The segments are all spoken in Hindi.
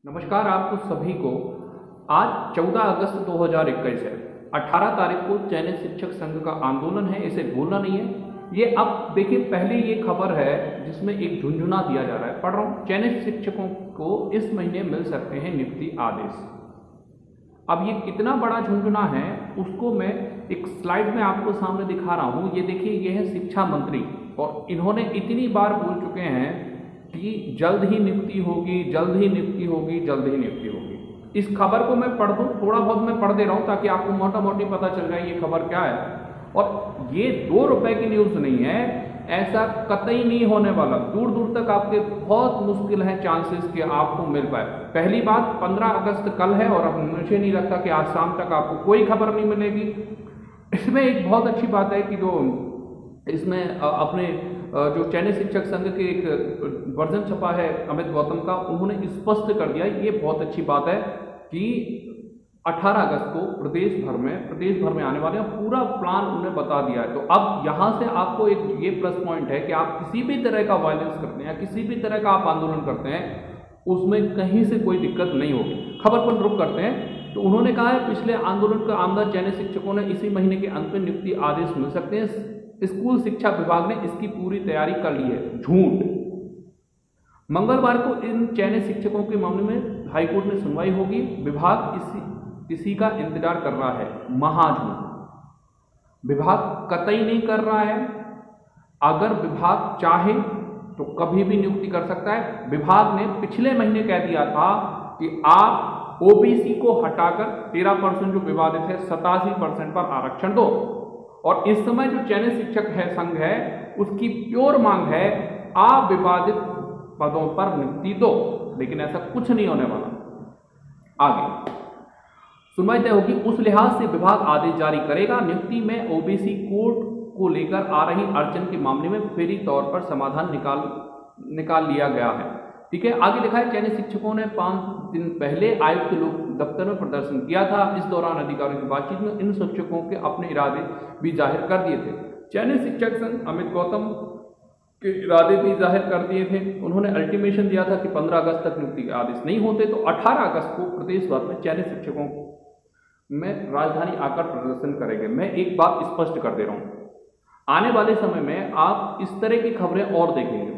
नमस्कार आपको सभी को। आज 14 अगस्त 2021 है। 18 तारीख को चयनित शिक्षक संघ का आंदोलन है, इसे भूलना नहीं है। ये अब देखिए, पहले ये खबर है जिसमें एक झुंझुना दिया जा रहा है, पढ़ रहा हूँ। चयनित शिक्षकों को इस महीने मिल सकते हैं नियुक्ति आदेश। अब ये कितना बड़ा झुंझुना है उसको मैं एक स्लाइड में आपको सामने दिखा रहा हूँ। ये देखिए, ये है शिक्षा मंत्री और इन्होंने इतनी बार बोल चुके हैं कि जल्द ही नियुक्ति होगी, जल्द ही नियुक्ति होगी, जल्द ही नियुक्ति होगी। इस खबर को मैं पढ़ दूं, थोड़ा बहुत मैं पढ़ दे रहा हूं ताकि आपको मोटा मोटी पता चल जाए ये खबर क्या है। और ये 2 रुपए की न्यूज़ नहीं है, ऐसा कतई नहीं होने वाला। दूर दूर तक आपके बहुत मुश्किल है चांसेस कि आपको मिल पाए। पहली बात, 15 अगस्त कल है और अब मुझे नहीं लगता कि आज शाम तक आपको कोई खबर नहीं मिलेगी। इसमें एक बहुत अच्छी बात है कि जो इसमें अपने जो चयनित शिक्षक संघ के एक वर्जन छपा है अमित गौतम का, उन्होंने स्पष्ट कर दिया। ये बहुत अच्छी बात है कि 18 अगस्त को प्रदेश भर में आने वाले हैं। पूरा प्लान उन्हें बता दिया है। तो अब यहाँ से आपको एक ये प्लस पॉइंट है कि आप किसी भी तरह का वायलेंस करते हैं, किसी भी तरह का आप आंदोलन करते हैं, उसमें कहीं से कोई दिक्कत नहीं होगी। खबर पर रुक करते हैं। तो उन्होंने कहा है, पिछले आंदोलन का आमदा चयनित शिक्षकों ने इसी महीने के अंत में नियुक्ति आदेश मिल सकते हैं। स्कूल शिक्षा विभाग ने इसकी पूरी तैयारी कर ली है। झूठ। मंगलवार को इन चयनित शिक्षकों के मामले में हाईकोर्ट में सुनवाई होगी। विभाग इसी का इंतजार कर रहा है। महाझूठ। विभाग कतई नहीं कर रहा है। अगर विभाग चाहे तो कभी भी नियुक्ति कर सकता है। विभाग ने पिछले महीने कह दिया था कि आप ओबीसी को हटाकर 13% जो विवादित है 87% पर आरक्षण दो। और इस समय जो चयनित शिक्षक है संघ है, उसकी प्योर मांग है अविवादित पदों पर नियुक्ति दो। लेकिन ऐसा कुछ नहीं होने वाला। आगे सुनवाई तय होगी, उस लिहाज से विभाग आदेश जारी करेगा। नियुक्ति में ओबीसी कोड को लेकर आ रही अड़चन के मामले में फौरी तौर पर समाधान निकाल लिया गया है। ठीक है, आगे लिखा है, चयनित शिक्षकों ने 5 दिन पहले आयुक्त लोक दफ्तर में प्रदर्शन किया था। इस दौरान अधिकारियों की बातचीत में इन शिक्षकों के अपने इरादे भी जाहिर कर दिए थे। चयनित शिक्षक संघ अमित गौतम के इरादे भी जाहिर कर दिए थे। उन्होंने अल्टीमेशन दिया था कि 15 अगस्त तक नियुक्ति के आदेश नहीं होते तो 18 अगस्त को प्रदेश भर में चयनित शिक्षकों में राजधानी आकर प्रदर्शन करेंगे। मैं एक बात स्पष्ट कर दे रहा हूँ, आने वाले समय में आप इस तरह की खबरें और देखेंगे।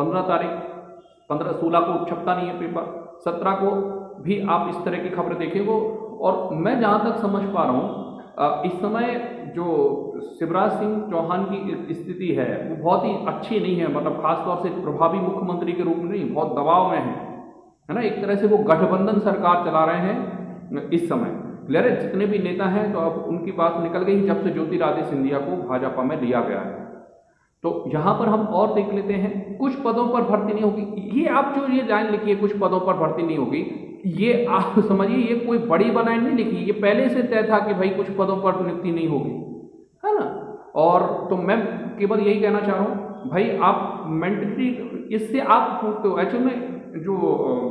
16 को छपता नहीं है पेपर, 17 को भी आप इस तरह की खबरें देखेंगे। और मैं जहाँ तक समझ पा रहा हूँ, इस समय जो शिवराज सिंह चौहान की स्थिति है वो बहुत ही अच्छी नहीं है। मतलब खासतौर से प्रभावी मुख्यमंत्री के रूप में नहीं, बहुत दबाव में है ना। एक तरह से वो गठबंधन सरकार चला रहे हैं इस समय। क्लियर है, जितने भी नेता हैं तो अब उनकी बात निकल गई जब से ज्योतिरादित्य सिंधिया को भाजपा में लिया गया है। तो यहाँ पर हम और देख लेते हैं, कुछ पदों पर भर्ती नहीं होगी। ये आप जो ये लाइन लिखी है, कुछ पदों पर भर्ती नहीं होगी, ये आप समझिए ये कोई बड़ी लाइन नहीं लिखी। ये पहले से तय था कि भाई कुछ पदों पर नियुक्ति नहीं होगी, है ना। और तो मैं केवल यही कहना चाह रहा हूँ, भाई आप मेंटली इससे आप तो एक्चुअल में जो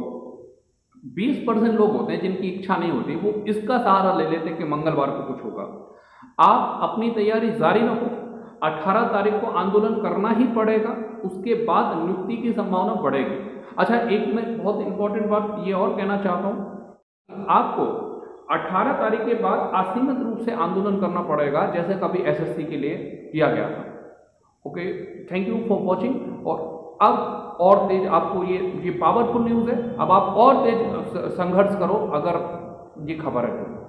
20% लोग होते हैं जिनकी इच्छा नहीं होती, वो इसका सहारा ले लेते हैं कि मंगलवार को कुछ होगा। आप अपनी तैयारी जारी रखो। 18 तारीख को आंदोलन करना ही पड़ेगा, उसके बाद नियुक्ति की संभावना बढ़ेगी। अच्छा, एक मैं बहुत इंपॉर्टेंट बात ये और कहना चाहता हूँ, आपको 18 तारीख के बाद असीमित रूप से आंदोलन करना पड़ेगा, जैसे कभी एसएससी के लिए किया गया था। Okay, thank you for watching. और अब और तेज आपको ये पावरफुल न्यूज़ है, अब आप और तेज संघर्ष करो अगर ये खबर है तो।